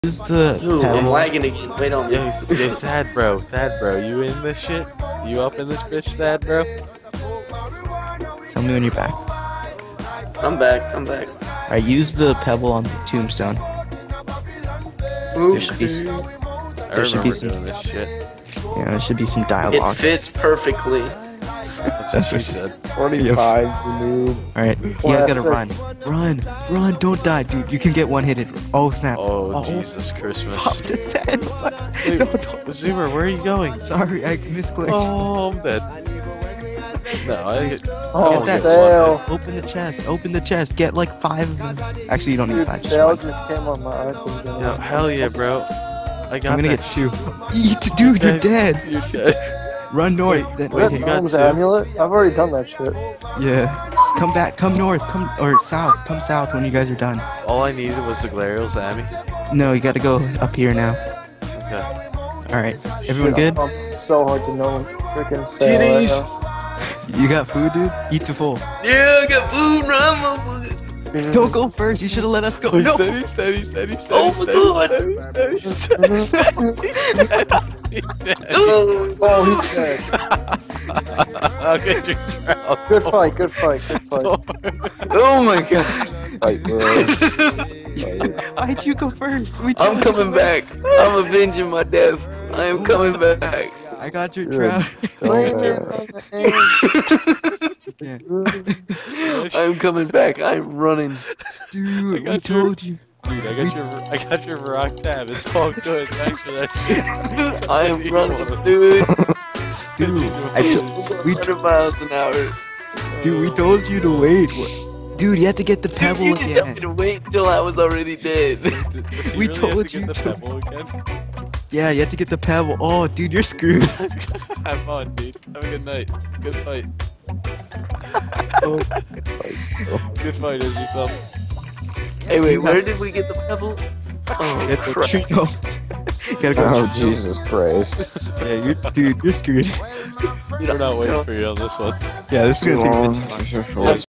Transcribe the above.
Use the Ooh, I'm pebble. lagging again. Wait on me. Yo, Thad, bro, you in this shit? You up in this bitch, Thad, bro? Tell me when you're back. I'm back. I'm back. Alright, use the pebble on the tombstone. There should be, I There should be remember some- doing this shit. yeah, there should be some It dialogue. fits perfectly. That's what she said. 45, noob. Alright, you guys gotta run. Classic. Run, don't die, dude. You can get one-hitted. Oh, snap. Oh, Jesus Christmas. Pop the 10. What? Wait, No, don't. Zoomer, where are you going? Sorry, I misclicked. Oh, I'm dead. No, I get... Oh, Get that. Sale. Open the chest. Get like 5 of them. Actually, you don't need Dude, 5. Just Sale one. just came on my item. Yo, hell yeah, bro. I got I'm gonna that get 2. Eat, dude, you're dead. You're dead. Run north. Then, Is that wait, you got Gnome's 2? amulet? I've already done that shit. yeah. Come back. Come north. Or south. Come south when you guys are done. All I needed was the Glarios, Amy. No, you gotta go up here now. Okay. Alright. Everyone Shit, good? I'm so hard to know. Freaking Sale right Kitties. now. You got food, dude? Eat the full. Yeah, I got food. Run, motherfucker. Don't go first. You should have let us go. Oh, No. steady. Oh my God. Oh, he's dead. I'll get you drowned. Good fight, good fight, good fight. Oh my God. Fight, bro. Why'd you go first? We I'm told you. coming back. I'm avenging my death. I am coming back. I got your Good. trout. Yeah. I'm coming back. I'm running. Dude, got we told you. Dude, I got your Varrock tab. It's all good. Thanks for that shit. I am running, dude. Dude, we 100 miles an hour. we told you to wait. Dude, you had to get the pebble You didn't tell me again. to wait until I was already dead. Does he We really have told to you get the to. pebble again? Yeah, you had to get the pebble. Oh, dude, you're screwed. Have fun, dude. Have a good night. Good fight. Good fight, Izzy Thumb. Hey, wait, You where have- did we get the pebble? Oh, Get the crap. tree. No. Gotta go. Oh, Jesus Christ. Yeah, dude, you're screwed. We're not waiting for you on this one. Yeah, this is gonna take a bit too long.